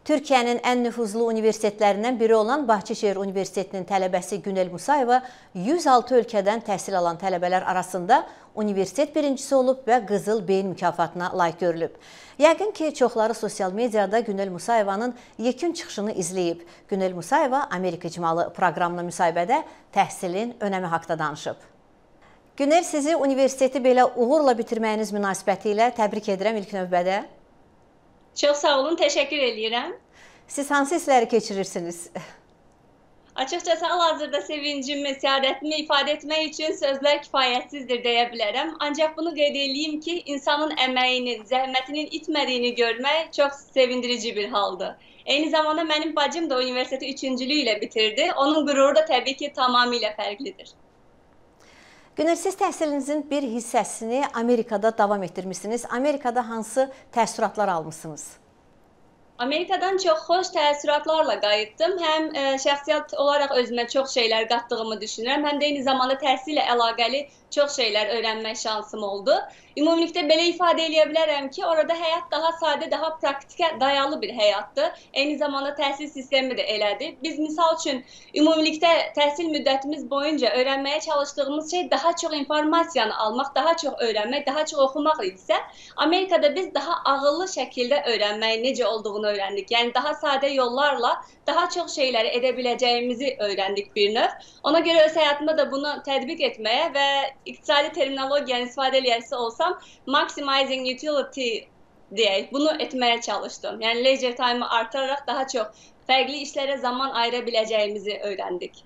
Türkiyənin ən nüfuzlu universitetlərindən biri olan Bahçeşehir Universitetinin tələbəsi Günel Musayeva 106 ölkədən təhsil alan tələbələr arasında universitet birincisi olub və Qızıl Beyin mükafatına layiq görülüb. Yəqin ki, çoxları sosial mediada Günel Musayevanın yekun çıxışını izləyib. Günel Musayeva Amerika İcmalı proqramına müsahibədə təhsilin önəmi haqda danışıb. Günel, sizi universiteti belə uğurla bitirməyiniz münasibəti ilə təbrik edirəm ilk növbədə. Çox sağ olun, təşəkkür edirəm. Siz hansı hissləri keçirirsiniz? Açıqcası hal-hazırda sevincimi, səadətimi ifadə etmək üçün sözlər kifayətsizdir deyə bilərəm. Ancaq bunu qeyd edeyim ki, insanın əməyinin, zəhmətinin itmədiyini görmək çox sevindirici bir haldır. Eyni zamanda mənim bacım da universiteti üçüncülüyü ilə bitirdi. Onun qüruru da təbii ki, tamamilə fərqlidir. Günel, siz təhsilinizin bir hissəsini Amerikada davam etdirmişsiniz. Amerikada hansı təəssüratlar almışsınız? Amerikadan çox xoş təəssüratlarla qayıtdım. Həm şəxsiyyət olaraq özümə çox şeylər qatdığımı düşünürəm, həm də eyni zamanda təhsillə əlaqəli çox şeylər öyrənmək şansım oldu. Ümumilikdə belə ifadə edə bilərəm ki, orada həyat daha sadə, daha praktikə dayalı bir həyatdır. Eyni zamanda təhsil sistemi də elədir. Biz misal üçün ümumilikdə təhsil müddətimiz boyunca öyrənməyə çalışdığımız şey daha çox informasiyanı almaq, daha çox öyrənmək, daha çox oxumaq idisə, Amerikada biz daha ağıllı şəkildə öyrənməyin necə olduğunu öyrəndik. Yəni daha sadə yollarla daha çox şeyləri edə biləcəyimizi öyrəndik bir növ. Ona görə öz həyatımda da bunu tətbiq etməyə və iqtisadi terminologiyanı istifadə eləyəsi olsam, maximizing utility deyək, bunu etməyə çalışdım. Yəni leisure time'ı artıraraq daha çox fərqli işlərə zaman ayıra biləcəyimizi öyrəndik.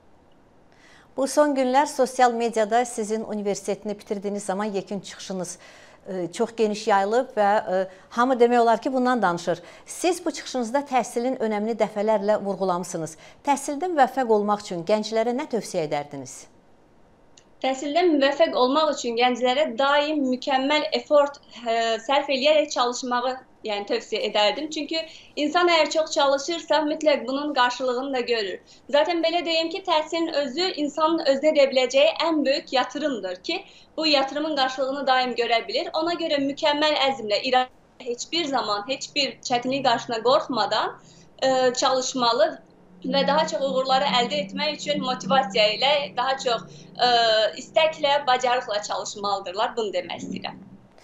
Bu son günlər sosial mediada sizin universitetini bitirdiyiniz zaman yekun çıxışınız çox geniş yayılıb və hamı demək olar ki, bundan danışır. Siz bu çıxışınızda təhsilin önəmini dəfələrlə vurğulamısınız. Təhsildə müvəffəq olmaq üçün gənclərə nə tövsiyə edərdiniz? Təhsildə müvəffəq olmaq üçün gənclərə daim mükəmməl effort sərf eləyərək çalışmağı tövsiyə edərdim. Çünki insan əgər çox çalışırsa, mütləq bunun qarşılığını da görür. Zaten belə deyim ki, təhsilin özü insanın özünə edə biləcəyi ən böyük yatırımdır ki, bu yatırımın qarşılığını daim görə bilir. Ona görə mükəmməl əzmlə, iradə heç bir zaman, heç bir çətinlik qarşısına qorxmadan çalışmalı və daha çox uğurları əldə etmək üçün motivasiya ilə, daha çox istəklə, bacarıqla çalışmalıdırlar. Bunu demək istəyirəm.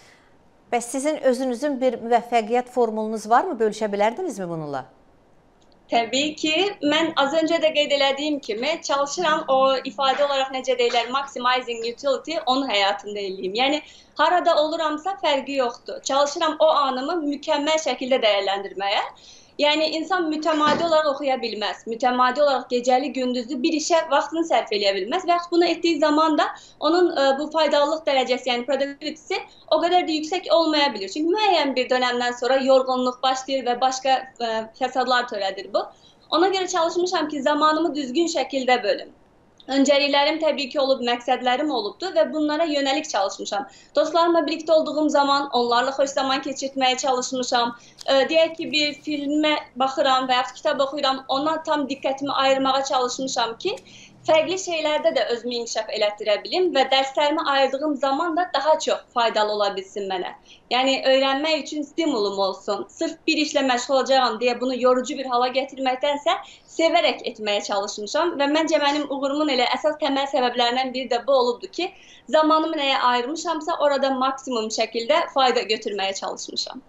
Bəs sizin özünüzün bir müvəffəqiyyət formulunuz varmı? Bölüşə bilərdinizmi bununla? Təbii ki, mən az öncə də qeyd elədiyim kimi çalışıram o ifadə olaraq necə deyirlər, maximizing utility, onu həyatımda eləyim. Yəni, harada oluramsa fərqi yoxdur. Çalışıram o anımı mükəmməl şəkildə dəyərləndirməyə. Yəni, insan mütəmadi olaraq oxuya bilməz. Mütəmadi olaraq gecəli, gündüzlü bir işə vaxtını sərf eləyə bilməz və bunu etdiyi zaman da onun bu faydalılıq dərəcəsi, yəni produktivitesi o qədər də yüksək olmaya bilir. Çünki müəyyən bir dönəmdən sonra yorğunluq başlayır və başqa fəsadlar törədir bu. Ona görə çalışmışam ki, zamanımı düzgün şəkildə bölüm. Öncəliklərim təbii ki olub, məqsədlərim olubdu və bunlara yönəlik çalışmışam. Dostlarımla birlikdə olduğum zaman onlarla xoş zaman keçirtməyə çalışmışam. Deyək ki, bir filmə baxıram və yaxud kitab oxuyuram, ona tam diqqətimi ayırmağa çalışmışam ki, fərqli şeylərdə də özümü inkişaf elətdirə bilim və dərslərimi ayırdığım zaman da daha çox faydalı ola bilsin mənə. Yəni, öyrənmək üçün stimulum olsun. Sırf bir işlə məşğul olacağam deyə bunu yorucu bir hala gətirməkdənsə, sevərək etməyə çalışmışam və məncə mənim uğurumun elə əsas təməl səbəblərindən biri də bu olubdur ki, zamanımı nəyə ayırmışamsa, orada maksimum şəkildə fayda götürməyə çalışmışam.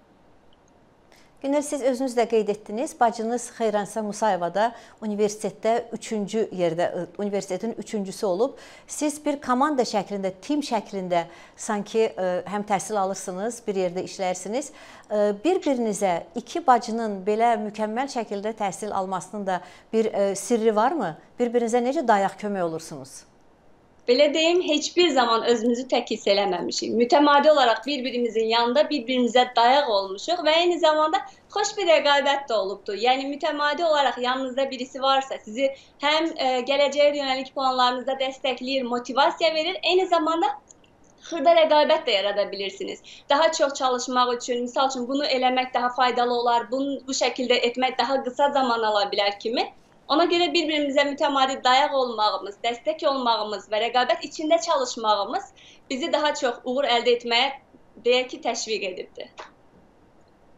Günel, siz özünüz də qeyd etdiniz, bacınız Xeyransa Musayeva da universitetdə universitetin üçüncüsü olub. Siz bir komanda şəklində, tim şəklində sanki həm təhsil alırsınız, bir yerdə işləyirsiniz. Bir-birinizə iki bacının belə mükəmməl şəkildə təhsil almasının da bir sirri varmı? Bir-birinizə necə dayaq kömək olursunuz? Belə deyim, heç bir zaman özümüzü tək hiss eləməmişik. Mütəmadi olaraq bir-birimizin yanında bir-birimizə dayaq olmuşuq və eyni zamanda xoş bir rəqabət də olubdur. Yəni, mütəmadi olaraq yanınızda birisi varsa, sizi həm gələcəyə yönəlik planlarınızda dəstəkləyir, motivasiya verir, eyni zamanda xırda rəqabət də yarada bilirsiniz. Daha çox çalışmaq üçün, misal üçün bunu eləmək daha faydalı olar, bunu bu şəkildə etmək daha qısa zaman ala bilər kimi. Ona görə bir-birimizə mütəmadi dayaq olmağımız, dəstək olmağımız və rəqabət içində çalışmağımız bizi daha çox uğur əldə etməyə deyək ki, təşviq edibdir.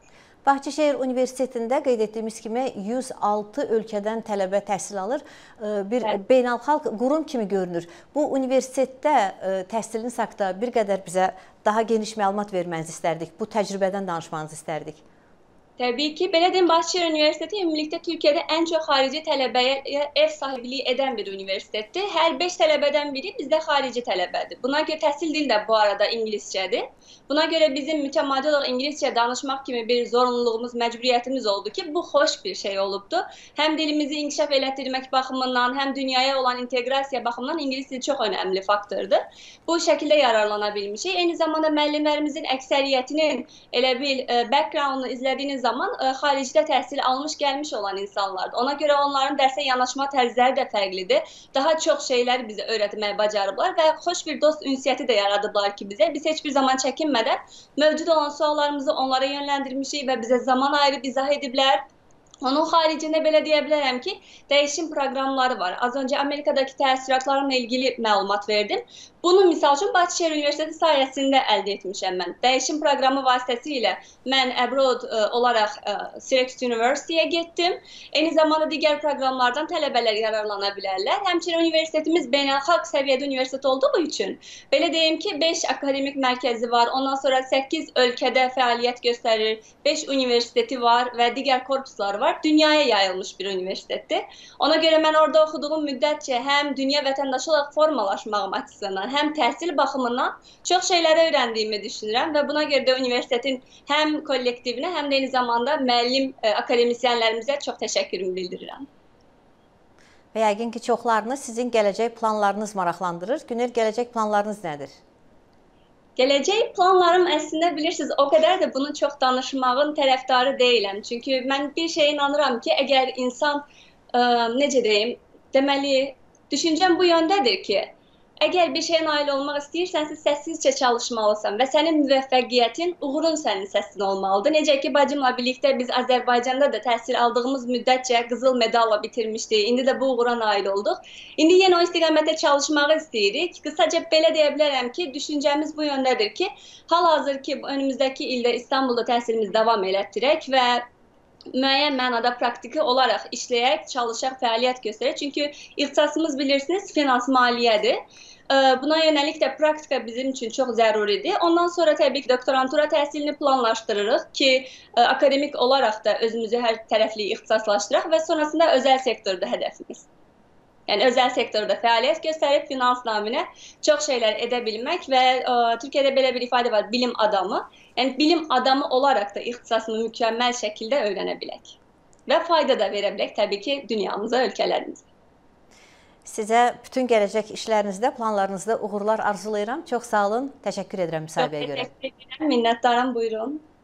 Bahçeşehir Universitetində qeyd etdiyimiz kimi 106 ölkədən tələbə təhsil alır. Bir beynəlxalq qurum kimi görünür. Bu universitetdə təhsiliniz haqqında bir qədər bizə daha geniş məlumat vermənizi istərdik. Bu təcrübədən danışmanızı istərdik. Tabii ki, belə deyim, Bahçeşehir Üniversiteti ümumilikdə Türkiye'de en çok harici tələbəyə ev sahibliği eden bir üniversitettir. Her 5 tələbədən biri bizdə harici tələbədir. Buna göre təhsil dili də bu arada İngilizcedir. Buna göre bizim mütemadi olarak İngilizce danışmak gibi bir zorunluluğumuz, məcburiyyətimiz oldu ki, bu hoş bir şey olubdu. Hem dilimizi inkişaf elətdirmək baxımından, hem dünyaya olan integrasiya baxımından İngiliz dili çox önemli faktordur. Bu şəkildə yararlanabilmişik. Eyni zamanda müəllimlərimizin əksəriyyətinin elə bil background'unu izlediğiniz zaman haricdə təhsil almış gelmiş olan insanlardır. Ona göre onların derse yanaşma tərzləri də fərqlidir. Daha çok şeyler bize öğretmeye bacarıblar və xoş bir dost ünsiyyəti də yaradıblar ki bize. Biz heç bir zaman çəkinmədən mövcud olan suallarımızı onlara yönlendirmişik ve bize zaman ayırıp izah ediblər. Onun haricinde belə deyə bilərəm ki, dəyişim proqramları var. Az önce Amerika'daki təəssüratlarımla ilgili məlumat verdim. Bunu misal üçün Bahçeşehir Üniversiteti sayesinde elde etmişəm mən. Dəyişim proqramı vasitəsilə mən abroad olaraq Syracuse University'ye getdim. Eyni zamanda digər proqramlardan tələbələr yararlana bilərlər. Həmçinin üniversitetimiz beynəlxalq səviyyədə üniversitet olduğu üçün belə deyim ki, 5 akademik mərkəzi var. Ondan sonra 8 ölkədə fəaliyyət göstərir. 5 üniversiteti var və digər korpusları var. Dünyaya yayılmış bir üniversitetdir. Ona göre mən orada oxuduğum müddətcə həm dünya vətəndaşı olaraq formalaşmağım açısından, hem təhsil baxımından çox şeyləri öyrəndiyimi düşünürəm və buna görə də universitetin həm kollektivinə, həm də eyni zamanda müəllim akademisyenlərimizə çox təşəkkürümü bildirirəm. Və yəqin ki, çoxlarını sizin gələcək planlarınız maraqlandırır. Günel, gələcək planlarınız nədir? Gələcək planlarım əslində bilirsiniz, o qədər də bunu çox danışmağın tərəfdarı deyiləm. Çünki mən bir şeye inanıram ki, əgər insan, necə deyim, deməli, düşüncəm bu yöndədir ki, əgər bir şeye nail olmaq istəyirsənsə, səssizcə çalışmalısan və sənin müvəffəqiyyətin, uğurun sənin səsin olmalıdır. Necə ki, bacımla birlikdə biz Azərbaycanda da təhsil aldığımız müddətcə qızıl medalla bitirmişdik. İndi də bu uğura nail olduq. İndi yenə o istiqamətdə çalışmağı istəyirik. Qısaca belə deyə bilərəm ki, düşüncəmiz bu yöndədir ki, hal-hazır ki, önümüzdəki ildə İstanbulda təhsilimizi davam elətdirək və müəyyən mənada praktiki olaraq işləyərək, çalışaq, fəaliyyət göstərək. Çünki ixtisasımız bilirsiniz, finans, maliyyədir. Buna yönelik de praktika bizim için çok zəruridir. Ondan sonra təbii ki, doktorantura təhsilini planlaşdırırıq ki, akademik olarak da özümüzü hər tərəfli ixtisaslaşdıraq və sonrasında özəl sektorda hədəfimiz. Yani özel sektörde fəaliyyət göstərib finans naminə çox şeyler edebilmek ve Türkiye'de belə bir ifade var, bilim adamı. Yani bilim adamı olarak da ixtisasını mükemmel şekilde öyrənəbilək və fayda da verəbilək təbii ki, dünyamıza, ölkələrimize. Sizə bütün gələcək işlərinizdə, planlarınızda uğurlar arzulayıram. Çox sağ olun, təşəkkür edirəm müsahibəyə görə. Çok təşəkkür edirəm, minnətdaram, buyurun.